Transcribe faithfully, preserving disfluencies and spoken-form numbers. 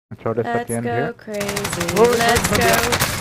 Let's throw this at Let's the end go here. crazy. Oh, Let's oh, go.